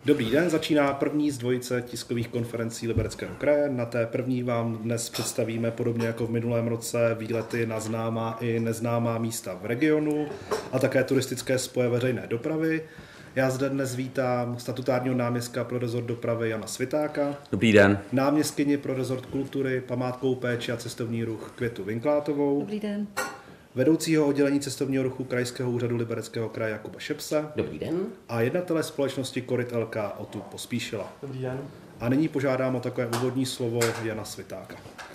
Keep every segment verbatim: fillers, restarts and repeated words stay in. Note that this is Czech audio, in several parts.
Dobrý den, začíná první z dvojice tiskových konferencí Libereckého kraje. Na té první vám dnes představíme podobně jako v minulém roce výlety na známá i neznámá místa v regionu a také turistické spoje veřejné dopravy. Já zde dnes vítám statutárního náměstka pro rezort dopravy Jana Svitáka. Dobrý den. Náměstkyni pro rezort kultury, památkovou péči a cestovní ruch Květu Vinklátovou. Dobrý den. Vedoucího oddělení cestovního ruchu Krajského úřadu Libereckého kraje Jakuba Šepse. Dobrý den. A jednatele společnosti Koryt el ká Otu Pospíšila. Dobrý den. A nyní požádám o takové úvodní slovo Jana Svitáka.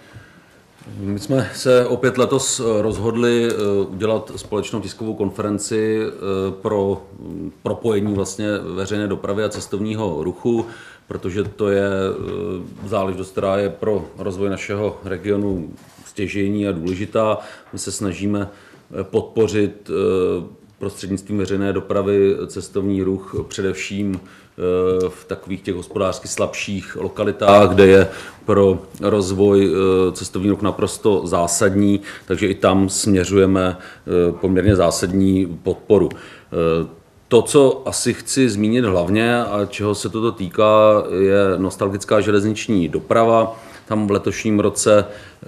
My jsme se opět letos rozhodli udělat společnou tiskovou konferenci pro propojení vlastně veřejné dopravy a cestovního ruchu, protože to je záležitost, která je pro rozvoj našeho regionu stěžejní a důležitá. My se snažíme podpořit prostřednictvím veřejné dopravy cestovní ruch především v takových těch hospodářsky slabších lokalitách, kde je pro rozvoj cestovní ruch naprosto zásadní, takže i tam směřujeme poměrně zásadní podporu. To, co asi chci zmínit hlavně a čeho se toto týká, je nostalgická železniční doprava. Tam v letošním roce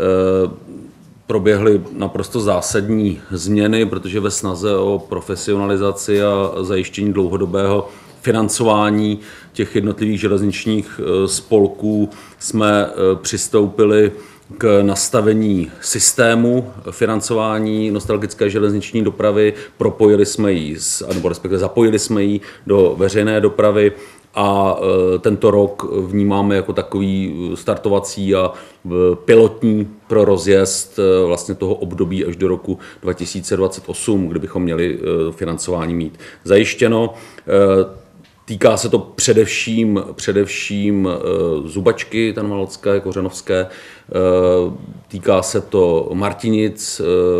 proběhly naprosto zásadní změny, protože ve snaze o profesionalizaci a zajištění dlouhodobého financování těch jednotlivých železničních spolků jsme přistoupili k nastavení systému financování nostalgické železniční dopravy, propojili jsme ji, nebo respektive zapojili jsme ji do veřejné dopravy a tento rok vnímáme jako takový startovací a pilotní pro rozjezd vlastně toho období až do roku dva tisíce dvacet osm, kdy bychom měli financování mít zajištěno. Týká se to především, především Zubačky, Tanvaldské, Kořenovské, týká se to Martinic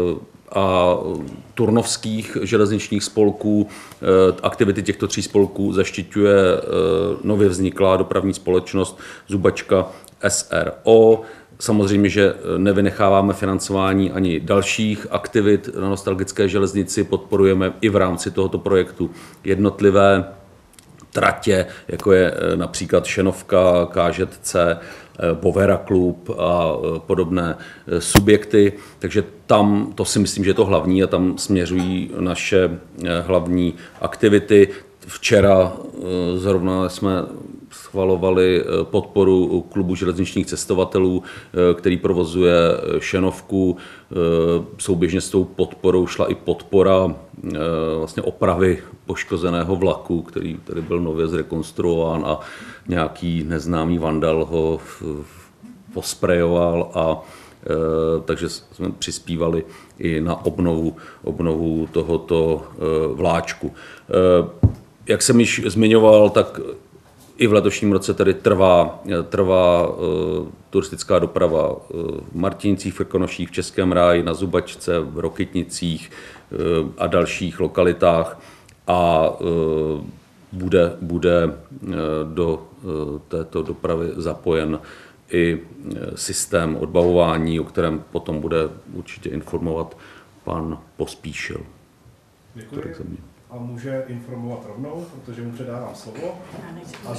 a turnovských železničních spolků. Aktivity těchto tří spolků zaštiťuje nově vzniklá dopravní společnost Zubačka es er o. Samozřejmě, že nevynecháváme financování ani dalších aktivit na nostalgické železnici, podporujeme i v rámci tohoto projektu jednotlivé tratě, jako je například Šenovka, ká žé cé, Bovera klub a podobné subjekty, takže tam to si myslím, že je to hlavní a tam směřují naše hlavní aktivity. Včera zrovna jsme schvalovali podporu klubu železničních cestovatelů, který provozuje Šenovku. Souběžně s tou podporou šla i podpora vlastně opravy poškozeného vlaku, který tady byl nově zrekonstruován a nějaký neznámý vandal ho posprejoval, a takže jsme přispívali i na obnovu, obnovu tohoto vláčku. Jak jsem již zmiňoval, tak i v letošním roce tedy trvá, trvá uh, turistická doprava uh, v Martinicích, v Krkonoších, v Českém ráji, na Zubačce, v Rokytnicích uh, a dalších lokalitách a uh, bude, bude uh, do uh, této dopravy zapojen i uh, systém odbavování, o kterém potom bude určitě informovat pan Pospíšil. Děkuji. A může informovat rovnou, protože mu předávám slovo. A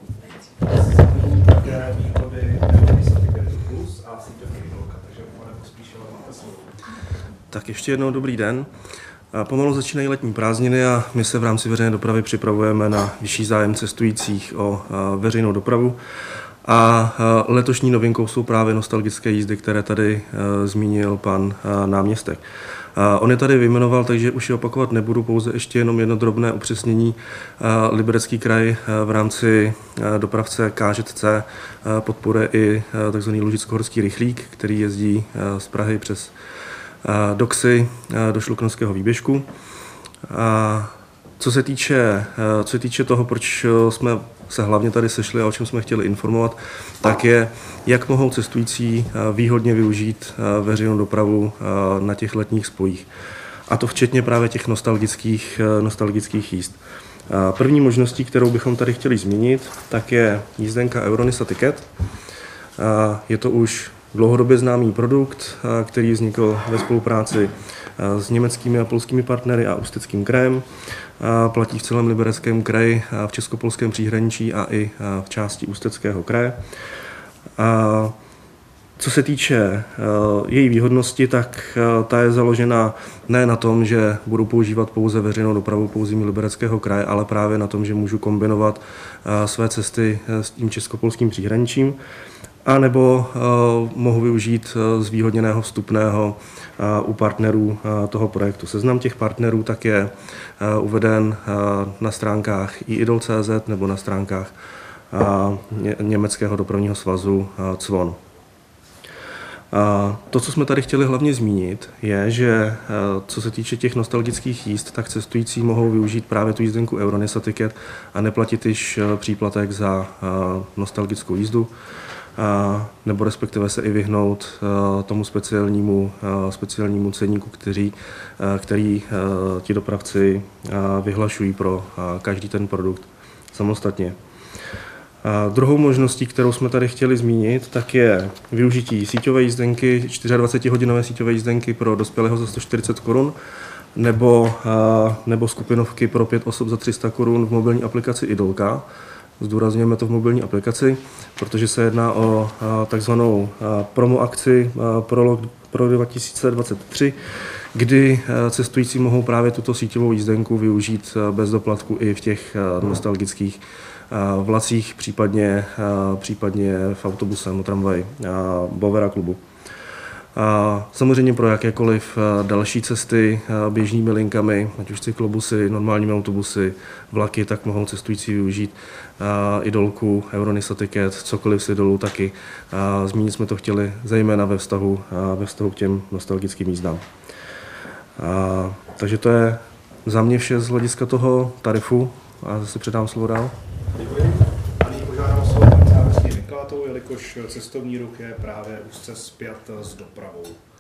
také výhody plus a síťový bloka, takže pane Pospíšila, máte slovo. Tak ještě jednou dobrý den. Pomalu začínají letní prázdniny a my se v rámci veřejné dopravy připravujeme na vyšší zájem cestujících o veřejnou dopravu. A letošní novinkou jsou právě nostalgické jízdy, které tady zmínil pan náměstek. On je tady vyjmenoval, takže už je opakovat nebudu, pouze ještě jenom jedno drobné upřesnění. Liberecký kraj v rámci dopravce ká žé cé podporuje i tzv. Lužicko-horský rychlík, který jezdí z Prahy přes Doxy do Šluknovského výběžku. Co se týče, co se týče toho, proč jsme se hlavně tady sešli a o čem jsme chtěli informovat, tak je, jak mohou cestující výhodně využít veřejnou dopravu na těch letních spojích. A to včetně právě těch nostalgických, nostalgických jízd. První možností, kterou bychom tady chtěli zmínit, tak je jízdenka Euronisa Ticket. Je to už dlouhodobě známý produkt, který vznikl ve spolupráci s německými a polskými partnery a Ústeckým krajem. Platí v celém Libereckém kraji, v českopolském příhraničí a i v části Ústeckého kraje. A co se týče její výhodnosti, tak ta je založena ne na tom, že budu používat pouze veřejnou dopravu po území Libereckého kraje, ale právě na tom, že můžu kombinovat své cesty s tím českopolským příhraničím, a nebo mohu využít zvýhodněného vstupného u partnerů toho projektu. Seznam těch partnerů tak je uveden na stránkách i idol tečka cé zet nebo na stránkách Německého dopravního svazu C V O N. To, co jsme tady chtěli hlavně zmínit, je, že co se týče těch nostalgických jízd, tak cestující mohou využít právě tu jízdenku Euronisa Ticket a neplatit již příplatek za nostalgickou jízdu, nebo respektive se i vyhnout tomu speciálnímu, speciálnímu ceníku, který, který ti dopravci vyhlašují pro každý ten produkt samostatně. A druhou možností, kterou jsme tady chtěli zmínit, tak je využití síťové jízdenky, dvacetičtyřhodinové síťové jízdenky pro dospělého za sto čtyřicet korun, nebo, nebo skupinovky pro pět osob za tři sta korun v mobilní aplikaci Idolka. Zdůrazňujeme to v mobilní aplikaci, protože se jedná o takzvanou promo akci pro rok dva tisíce dvacet tři, kdy cestující mohou právě tuto síťovou jízdenku využít bez doplatku i v těch nostalgických vlacích, případně, případně v autobuse nebo tramvaji Bovera klubu. A samozřejmě pro jakékoliv další cesty běžnými linkami, ať už cyklobusy, normálními autobusy, vlaky, tak mohou cestující využít Idolku, Euronisa Ticket, cokoliv z Idolu taky. A zmínit jsme to chtěli zejména ve vztahu, ve vztahu k těm nostalgickým jízdám. A, takže to je za mě vše z hlediska toho tarifu a zase předám slovo dál. Děkuji. A nyní požádám o slovo paní náměstkyni Vinklátovou, jelikož cestovní ruch je právě úzce spjat s dopravou.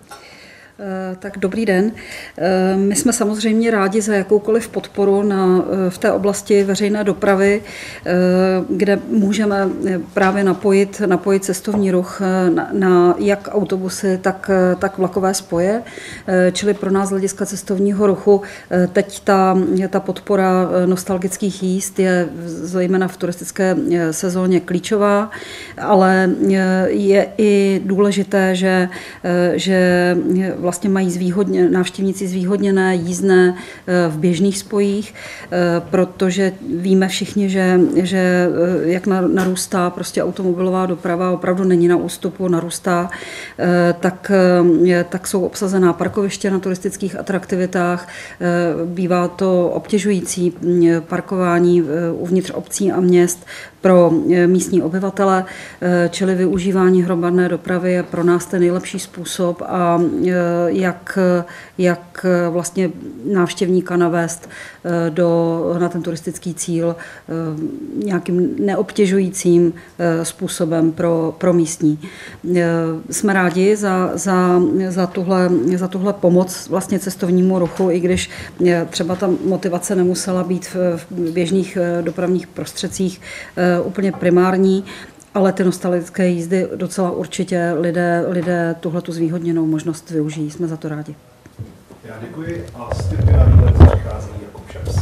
Tak dobrý den. My jsme samozřejmě rádi za jakoukoliv podporu na, v té oblasti veřejné dopravy, kde můžeme právě napojit, napojit cestovní ruch na, na jak autobusy, tak, tak vlakové spoje. Čili pro nás z hlediska cestovního ruchu teď ta, ta podpora nostalgických jízd je zejména v turistické sezóně klíčová, ale je i důležité, že, že vlastně mají zvýhodně, návštěvníci zvýhodněné jízdné v běžných spojích, protože víme všichni, že, že jak narůstá prostě automobilová doprava, opravdu není na ústupu, narůstá, tak, tak jsou obsazená parkoviště na turistických atraktivitách, bývá to obtěžující parkování uvnitř obcí a měst pro místní obyvatele, čili využívání hromadné dopravy je pro nás ten nejlepší způsob a jak, jak vlastně návštěvníka navést do, na ten turistický cíl nějakým neobtěžujícím způsobem pro, pro místní. Jsme rádi za, za, za, tuhle, za tuhle pomoc vlastně cestovnímu ruchu, i když třeba ta motivace nemusela být v, v běžných dopravních prostředcích úplně primární, ale ty nostalgické jízdy docela určitě lidé, lidé tuhletu zvýhodněnou možnost využijí. Jsme za to rádi. Já děkuji a s tím na výlet přichází Jakub Šeps.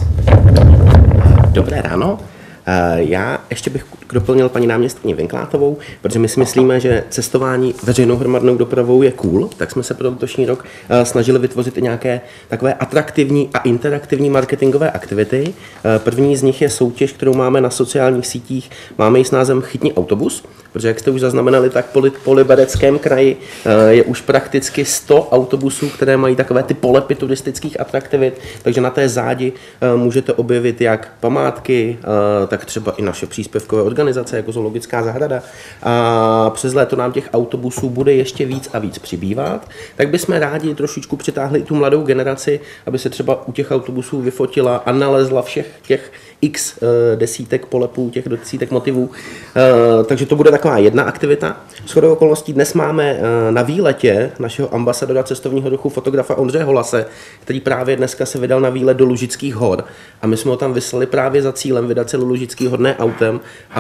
Dobré ráno. Já ještě bych doplnil paní náměstkyni Vinklátovou, protože my si myslíme, že cestování veřejnou hromadnou dopravou je cool, tak jsme se pro letošní rok snažili vytvořit i nějaké takové atraktivní a interaktivní marketingové aktivity. První z nich je soutěž, kterou máme na sociálních sítích. Máme ji s názvem Chytni autobus, protože jak jste už zaznamenali, tak po, po Libereckém kraji je už prakticky sto autobusů, které mají takové ty polepy turistických atraktivit, takže na té zádi můžete objevit jak památky, tak třeba i naše příspěvkové organizace, jako Zoologická zahrada. A přes léto nám těch autobusů bude ještě víc a víc přibývat. Tak bychom rádi trošičku přitáhli i tu mladou generaci, aby se třeba u těch autobusů vyfotila a nalezla všech těch x desítek polepů, těch desítek motivů. Takže to bude taková jedna aktivita. Shodou okolností dnes máme na výletě našeho ambasadora cestovního ruchu, fotografa Ondřeje Holase, který právě dneska se vydal na výlet do Lužických hor. A my jsme ho tam vyslali právě za cílem vydat se do Lužických hor ne autem,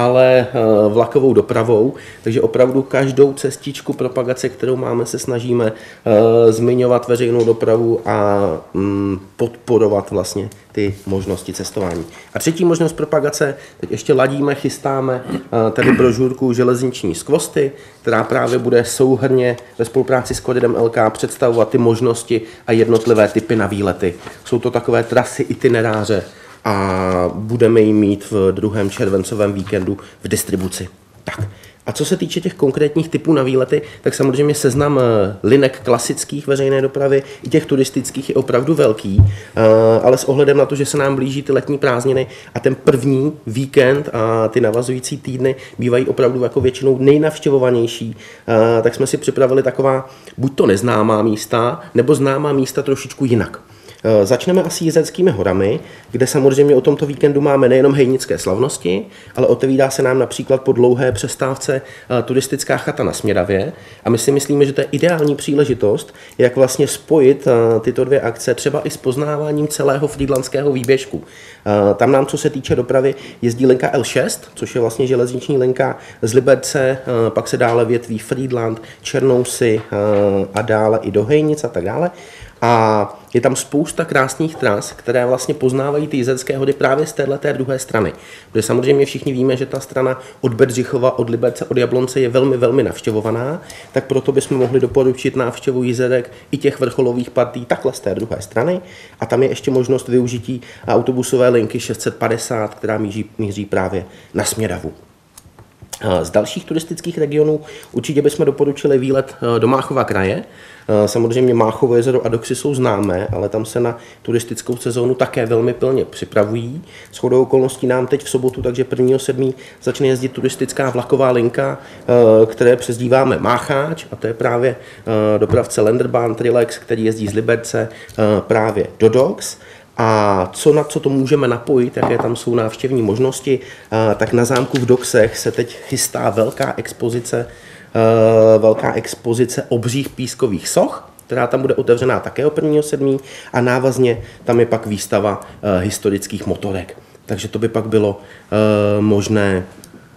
ale vlakovou dopravou, takže opravdu každou cestičku propagace, kterou máme, se snažíme zmiňovat veřejnou dopravu a podporovat vlastně ty možnosti cestování. A třetí možnost propagace, teď ještě ladíme, chystáme tady brožurku Železniční skvosty, která právě bude souhrnně ve spolupráci s Koridem L K představovat ty možnosti a jednotlivé typy na výlety. Jsou to takové trasy, itineráře a budeme ji mít v druhém červencovém víkendu v distribuci. Tak. A co se týče těch konkrétních typů na výlety, tak samozřejmě seznam linek klasických veřejné dopravy i těch turistických je opravdu velký, ale s ohledem na to, že se nám blíží ty letní prázdniny a ten první víkend a ty navazující týdny bývají opravdu jako většinou nejnavštěvovanější, tak jsme si připravili taková buď to neznámá místa, nebo známá místa trošičku jinak. Začneme asi Jizeckými horami, kde samozřejmě o tomto víkendu máme nejenom hejnické slavnosti, ale otevírá se nám například po dlouhé přestávce turistická chata na Smědavě a my si myslíme, že to je ideální příležitost, jak vlastně spojit tyto dvě akce třeba i s poznáváním celého frýdlantského výběžku. Tam nám, co se týče dopravy, jezdí linka L šest, což je vlastně železniční linka z Liberce, pak se dále větví Frýdlant, Černousy a dále i do Hejnic a tak dále. A je tam spousta krásných tras, které vlastně poznávají ty Jizecké hory právě z téhleté druhé strany. Protože samozřejmě všichni víme, že ta strana od Bedřichova, od Liberce, od Jablonce je velmi, velmi navštěvovaná, tak proto bychom mohli doporučit návštěvu Jizerek i těch vrcholových partí takhle z té druhé strany. A tam je ještě možnost využití autobusové linky šest set padesát, která míří, míří právě na Smědavu. Z dalších turistických regionů určitě bychom doporučili výlet do Máchova kraje. Samozřejmě Máchovo jezero a Doxy jsou známé, ale tam se na turistickou sezónu také velmi pilně připravují. Shodou okolností nám teď v sobotu, takže prvního sedmého začne jezdit turistická vlaková linka, které přezdíváme Mácháč, a to je právě dopravce Lenderbahn Trilex, který jezdí z Liberce právě do Dox. A co na co to můžeme napojit, jaké tam jsou návštěvní možnosti, tak na zámku v Doxech se teď chystá velká expozice, velká expozice obřích pískových soch, která tam bude otevřená také o prvního sedmého a návazně tam je pak výstava historických motorek. Takže to by pak bylo možné,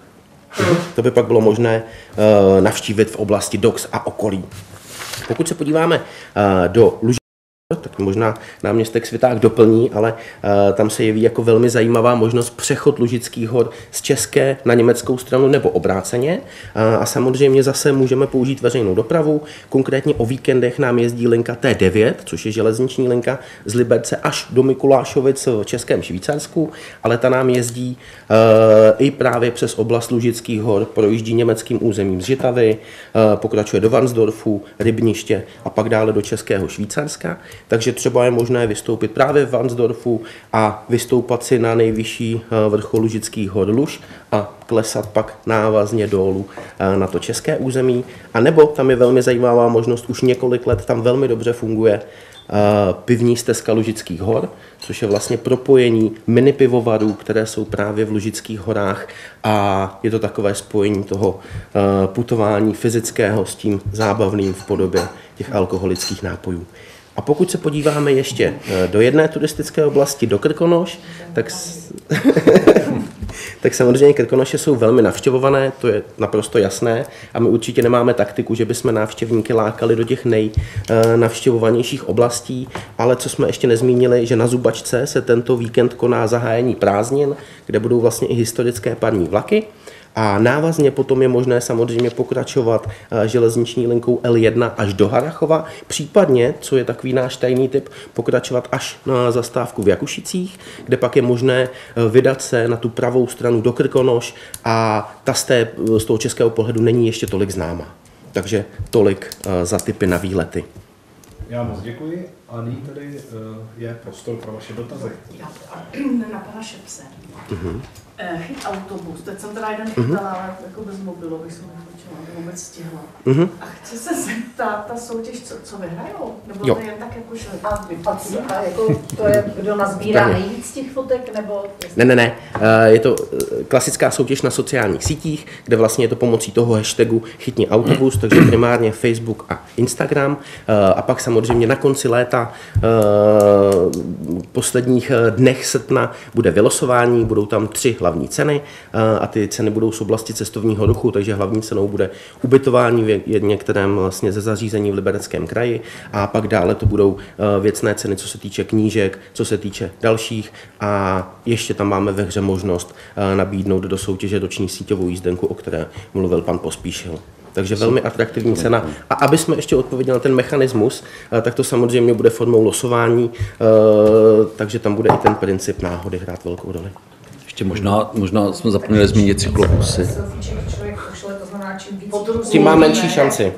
to by pak bylo možné navštívit v oblasti Dox a okolí. Pokud se podíváme do Lužic, tak možná náměstek Sviták doplní, ale uh, tam se jeví jako velmi zajímavá možnost přechod Lužických hor z české na německou stranu nebo obráceně. Uh, a samozřejmě zase můžeme použít veřejnou dopravu. Konkrétně o víkendech nám jezdí linka T devět, což je železniční linka z Liberce až do Mikulášovic v Českém Švýcarsku, ale ta nám jezdí uh, i právě přes oblast Lužických hor, projíždí německým územím z Žitavy, uh, pokračuje do Varnsdorfu, Rybniště a pak dále do Českého Švýcarska. Takže třeba je možné vystoupit právě v Varnsdorfu a vystoupat si na nejvyšší vrchol Lužických hor Luž a klesat pak návazně dolů na to české území. A nebo tam je velmi zajímavá možnost, už několik let tam velmi dobře funguje pivní stezka Lužických hor, což je vlastně propojení mini pivovarů, které jsou právě v Lužických horách, a je to takové spojení toho putování fyzického s tím zábavným v podobě těch alkoholických nápojů. A pokud se podíváme ještě do jedné turistické oblasti, do Krkonoš, tak, tak samozřejmě Krkonoše jsou velmi navštěvované, to je naprosto jasné, a my určitě nemáme taktiku, že bychom návštěvníky lákali do těch nejnavštěvovanějších oblastí, ale co jsme ještě nezmínili, že na Zubačce se tento víkend koná zahájení prázdnin, kde budou vlastně i historické parní vlaky. A návazně potom je možné samozřejmě pokračovat železniční linkou L jedna až do Harrachova, případně, co je takový náš tajný tip, pokračovat až na zastávku v Jakušicích, kde pak je možné vydat se na tu pravou stranu do Krkonoš a ta z, té, z toho českého pohledu není ještě tolik známa. Takže tolik za tipy na výlety. Já moc děkuji a nyní tady je prostor pro vaše dotazy. Já na pana Šepse. Uh-huh. Chyt autobus, teď jsem teda jeden chytala, uh-huh. ale jako bez mobilu bych se nechočila, aby vůbec stihla. Uh-huh. A chci se zeptat, ta soutěž, co, co vyhrajou? Nebo jo. To jen tak jako šli? A vypadí, a jako to je, kdo nazbírá nejvíc těch fotek, nebo? Ne, ne, ne, je to klasická soutěž na sociálních sítích, kde vlastně je to pomocí toho hashtagu Chytni autobus, takže primárně Facebook a Instagram, a pak samozřejmě na konci léta, posledních dnech srpna bude vylosování, budou tam tři hlavní ceny a ty ceny budou z oblasti cestovního ruchu, takže hlavní cenou bude ubytování v některém vlastně ze zařízení v Libereckém kraji a pak dále to budou věcné ceny, co se týče knížek, co se týče dalších a ještě tam máme ve hře možnost nabídnout do soutěže roční síťovou jízdenku, o které mluvil pan Pospíšil. Takže velmi atraktivní cena. A aby jsme ještě odpověděli na ten mechanismus, tak to samozřejmě bude formou losování, takže tam bude i ten princip náhody hrát velkou roli. Ještě možná, možná jsme zapomněli zmínit cyklobusy. Tím má menší šanci.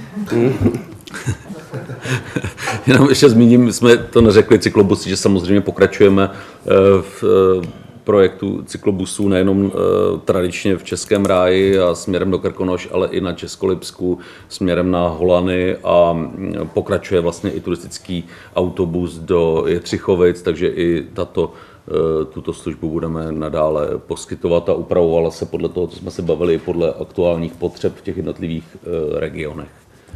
Jenom ještě zmíním, jsme to neřekli, cyklobusy, že samozřejmě pokračujeme v projektu cyklobusů nejenom tradičně v Českém ráji a směrem do Krkonoš, ale i na Českolipsku, směrem na Holany a pokračuje vlastně i turistický autobus do Jetřichovic, takže i tato, tuto službu budeme nadále poskytovat a upravovala se podle toho, co jsme se bavili, podle aktuálních potřeb v těch jednotlivých regionech.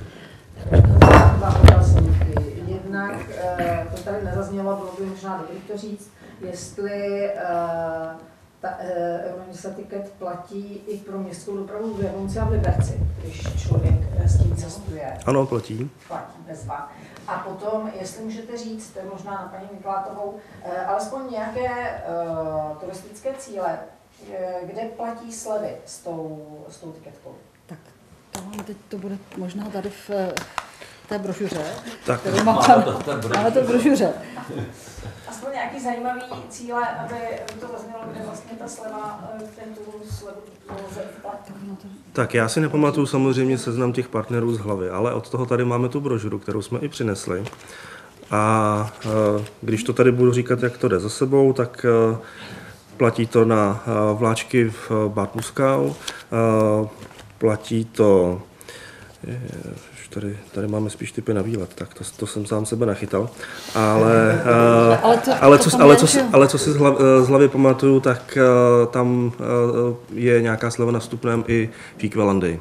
Dva otázníky. Jednak, to tady nezaznělo, bylo by možná dobrý to říct, jestli uh, ta uh, Euroměsta tiket platí i pro městskou dopravu v Jablonci a v Liberci, když člověk s tím cestuje. Ano, platí. Platí, bezva. A potom, jestli můžete říct, to je možná na paní Miklátovou, uh, alespoň nějaké uh, turistické cíle, uh, kde platí slevy s tou, s tou tiketkou? Tak to mám teď, to bude možná tady v té brožuře, Tak. kterou mám tam, máme to v brožuře. Aspoň nějaký zajímavý cíle, aby to zaznělo, kde vlastně ta sleva, ten tu slevu lze platit. Tak já si nepamatuju samozřejmě seznam těch partnerů z hlavy, ale od toho tady máme tu brožuru, kterou jsme i přinesli. A když to tady budu říkat, jak to jde za sebou, tak platí to na vláčky v Bad Muskau, platí to... Tady, tady máme spíš typy na výlet, tak to, to jsem sám sebe nachytal. Ale, uh, ale, to, ale, co, ale, co, ale co si z, hlav, z hlavy pamatuju, tak uh, tam uh, je nějaká sleva na vstupném i v Equalandii.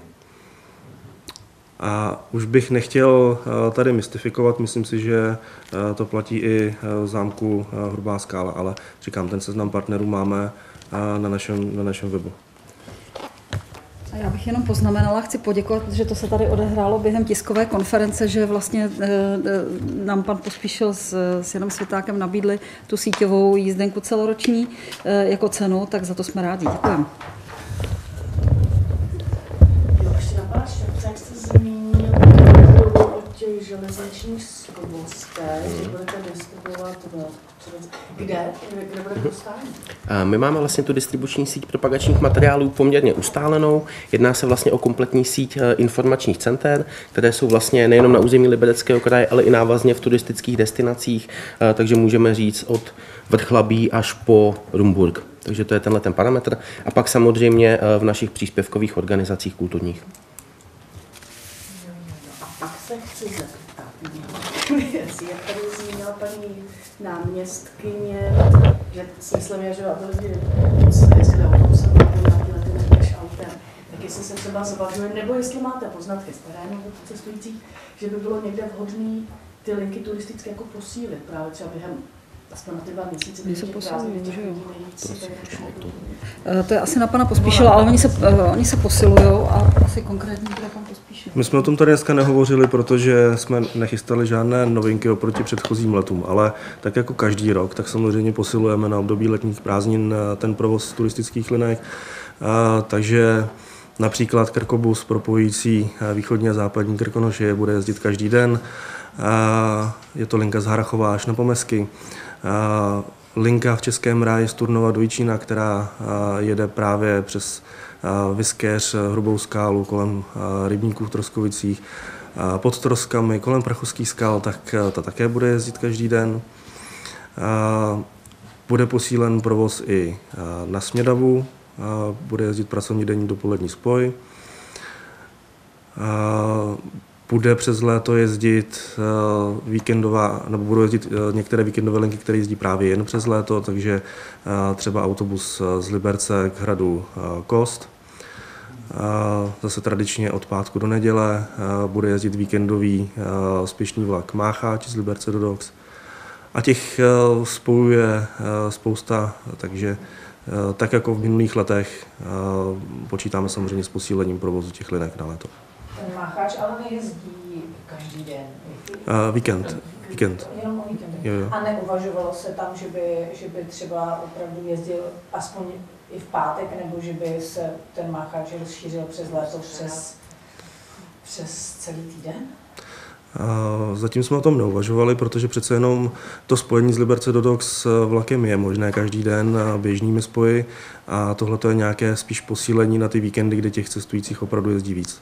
A už bych nechtěl uh, tady mystifikovat, myslím si, že uh, to platí i uh, v zámku uh, Hrubá Skála, ale říkám, ten seznam partnerů máme uh, na, našem, na našem webu. A já bych jenom poznamenala, chci poděkovat, že to se tady odehrálo během tiskové konference, že vlastně e, nám pan Pospíšil s, s Janem Světákem nabídli tu síťovou jízdenku celoroční e, jako cenu, tak za to jsme rádi. Děkujeme. Jo, ještě na pana Šepce, jak jste zmínil o těch železničních skvostech, že budete distribuovat no, kde? Kde bude to stát? My máme vlastně tu distribuční síť propagačních materiálů poměrně ustálenou. Jedná se vlastně o kompletní síť informačních center, které jsou vlastně nejenom na území Libereckého kraje, ale i návazně v turistických destinacích, takže můžeme říct od Vrchlabí až po Rumburk. Takže to je tenhle ten parametr. A pak samozřejmě v našich příspěvkových organizacích kulturních. A pak se chci zeptat, jak tady zmínila paní náměstkyně, že smyslem je, že aby lidi jestli autobusem nebo nějaký lety než autem, tak jestli se třeba zvažuje, nebo jestli máte poznatky z terénu cestujících, že by bylo někde vhodné ty linky turistické jako posílit právě třeba během aspoň na ty dva měsíce, když těch prázdnin těch lidí nejvíc. To je asi na pana Pospíšila, ale oni se, oni se posilujou a asi konkrétně bude pan Pospíšil. My jsme o tom tady dneska nehovořili, protože jsme nechystali žádné novinky oproti předchozím letům, ale tak jako každý rok, tak samozřejmě posilujeme na období letních prázdnin ten provoz turistických linek, a, takže například Krkobus propojující východní a západní Krkonoše bude jezdit každý den. A je to linka z Harrachova až na Pomezky. A linka v Českém ráji z Turnova do Jičína, která jede právě přes Vyskéř, Hrubou Skálu, kolem rybníků v Troskovicích, pod Troskami, kolem Prachovských skal, tak ta také bude jezdit každý den. A bude posílen provoz i na Smědavu, a bude jezdit pracovní denní dopolední spoj. A bude přes léto jezdit víkendová, nebo budou jezdit některé víkendové linky, které jezdí právě jen přes léto, takže třeba autobus z Liberce k hradu Kost. Zase tradičně od pátku do neděle bude jezdit víkendový spěšný vlak Mácháč z Liberce do Dox. A těch spojuje spousta, takže tak jako v minulých letech počítáme samozřejmě s posílením provozu těch linek na léto. Ten Mácháč ale nejezdí každý den. Uh, víkend. Víkend. Jenom o víkendu. Jo, jo. A neuvažovalo se tam, že by, že by třeba opravdu jezdil aspoň i v pátek, nebo že by se ten Mácháč rozšířil přes léto přes, přes celý týden? Zatím jsme o tom neuvažovali, protože přece jenom to spojení z Liberce do Dock s vlakem je možné každý den běžnými spoji a tohle je nějaké spíš posílení na ty víkendy, kdy těch cestujících opravdu jezdí víc.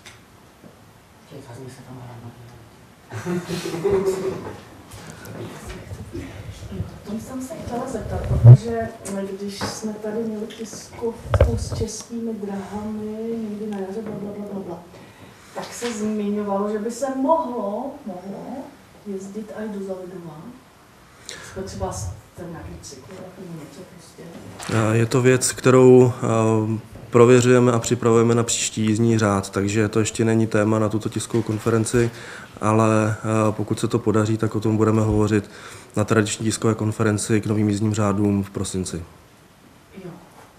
To jsem se chtěla zeptat, protože když jsme tady měli tiskovku s českými drahami někdy na jaře, bla, bla, bla, bla, tak se zmiňovalo, že by se mohlo, mohlo jezdit i do Zavedova. Jsme třeba ten nějaký cykl, něco prostě. Je to věc, kterou prověřujeme a připravujeme na příští jízdní řád, takže to ještě není téma na tuto tiskovou konferenci, ale pokud se to podaří, tak o tom budeme hovořit na tradiční tiskové konferenci k novým jízdním řádům v prosinci. Jo.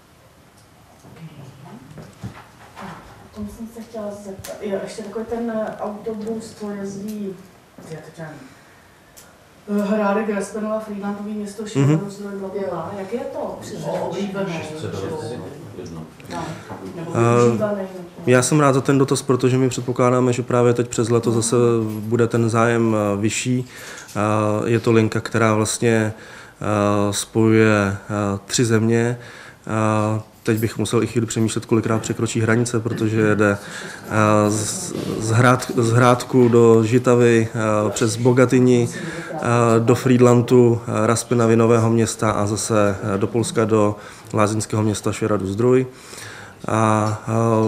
Tomu jsem se chtěla zeptat. Jo, ještě takový ten autobus, co jezdí, jak to Hrádek, Raspenova, Frýdlantový město, Šilor, Rozdroj, blablabla. Jak je to? Oblíbené? Já jsem rád za ten dotaz, protože my předpokládáme, že právě teď přes leto zase bude ten zájem vyšší. Je to linka, která vlastně spojuje tři země. Teď bych musel i chvíli přemýšlet, kolikrát překročí hranice, protože jede z, z, Hrad, z Hrádku do Žitavy, přes Bogatyni, do Frýdlantu, Raspenavy, Nového Města a zase do Polska, do lázeňského města Šeradu-Zdroj. A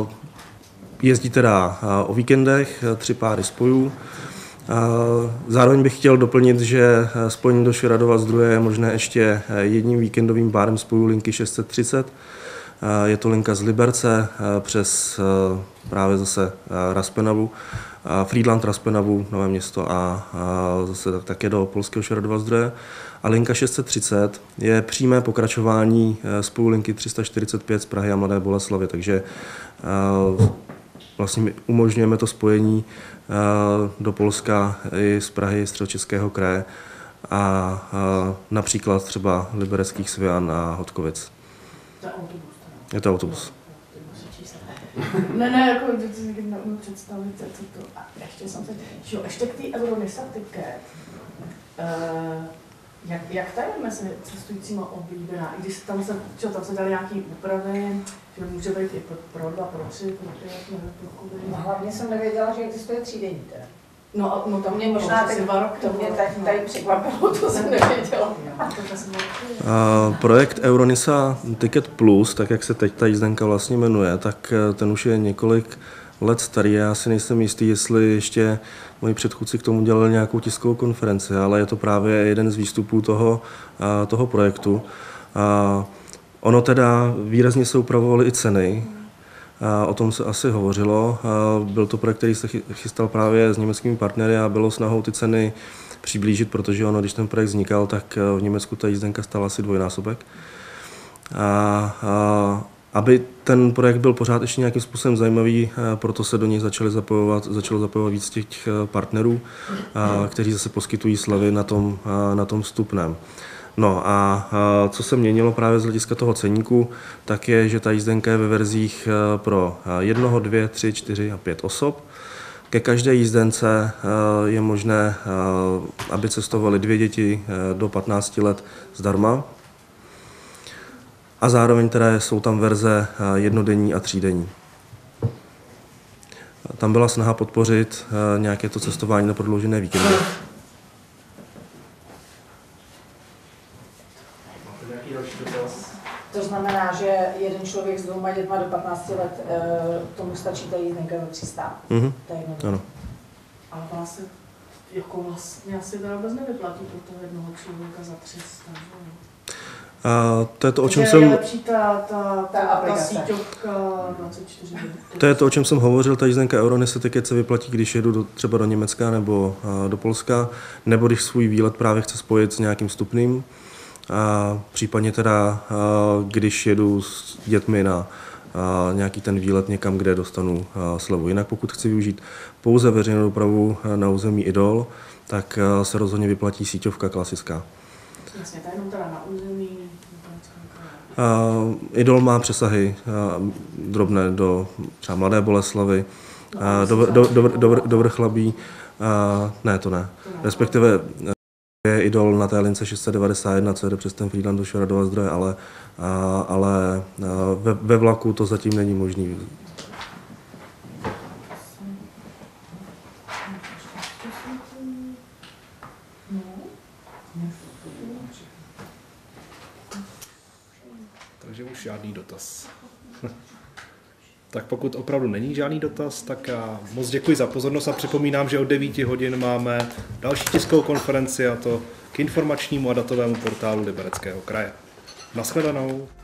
jezdí teda o víkendech, tři páry spojů. Zároveň bych chtěl doplnit, že spojení do Šeradova Zdroje je možné ještě jedním víkendovým párem spojů linky šest set třicet. Je to linka z Liberce přes právě zase Raspenavu, Frýdlant, Raspenavu, Nové Město a zase také do polského Šeradova Zdroje. A linka šest set třicet je přímé pokračování spoju linky tři sta čtyřicet pět z Prahy a Mladé Boleslavi, takže vlastně umožňujeme to spojení do Polska i z Prahy, Středočeského kraje a například třeba Libereckých Svian a Hodkovic. Je to autobus. Ne, ne, jako někdy neumím představit, co to. A ještě jsem se, že jo, ještě k té Euronisa ticket. Uh, jak, jak ta je mezi cestujícíma oblíbená? I když tam se, čo, tam se dali nějaký úpravy, že může být i pro, pro dva, pro tři, pro pět, nebo pro kuby. No hlavně jsem nevěděla, že existuje třídenní teda. No, no tam mě možná teď, dva roky, to mě tady, tady překvapilo, to jsem nevěděla. A projekt Euronisa Ticket Plus, tak jak se teď ta jízdenka vlastně jmenuje, tak ten už je několik let starý. Já si nejsem jistý, jestli ještě moji předchůdci k tomu dělali nějakou tiskovou konferenci, ale je to právě jeden z výstupů toho, toho projektu. A ono teda výrazně se upravovaly i ceny. A o tom se asi hovořilo. A byl to projekt, který se chystal právě s německými partnery a bylo snahou ty ceny přiblížit, protože ono, když ten projekt vznikal, tak v Německu ta jízdenka stála asi dvojnásobek. A, a aby ten projekt byl pořád ještě nějakým způsobem zajímavý, proto se do něj začali zapojovat, začalo zapojovat víc těch partnerů, a, kteří zase poskytují slevy na tom, a, na tom vstupném. No a co se měnilo právě z hlediska toho ceníku, tak je, že ta jízdenka je ve verzích pro jednoho, dvě, tři, čtyři a pět osob. Ke každé jízdence je možné, aby cestovaly dvě děti do patnácti let zdarma. A zároveň teda jsou tam verze jednodenní a třídenní. Tam byla snaha podpořit nějaké to cestování na prodloužené víkendy. To znamená, že jeden člověk s dvěma dětma do patnácti let, tomu stačí ta jízdenka za tři sta. Mm-hmm. Ano. Ale to asi, jako vlastně asi teda vůbec nevyplatí pro toho jednoho člověka za tři sta. A to je to, o čem je jsem... Je lepší ta, ta, ta, ta síťovka dvacet čtyři. To je to, o čem jsem hovořil, ta jízdenka Euronisa Ticket se vyplatí, když jedu do, třeba do Německa nebo a, do Polska, nebo když svůj výlet právě chce spojit s nějakým vstupným. a případně teda, když jedu s dětmi na nějaký ten výlet někam, kde dostanu slevu. Jinak pokud chci využít pouze veřejnou dopravu na území Idol, tak se rozhodně vyplatí síťovka klasická. Jasně, to je jenom teda na území. Uh, Idol má přesahy uh, drobné do třeba Mladé Boleslavi, uh, do, do, do, do, do Vrchlabí, uh, ne, to ne. Respektive uh, je Idol na té lince šest set devadesát jedna, co jde přes ten Frýdlant do Šaradova Zdroje, ale, uh, ale uh, ve, ve vlaku to zatím není možný. Takže už žádný dotaz. Tak pokud opravdu není žádný dotaz, tak já moc děkuji za pozornost a připomínám, že od devíti hodin máme další tiskovou konferenci, a to k informačnímu a datovému portálu Libereckého kraje. Naschledanou.